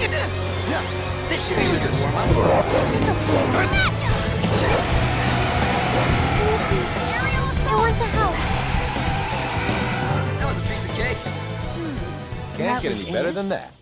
This should be a good warm-up. I want to help. That was a piece of cake. Can't get any better than that.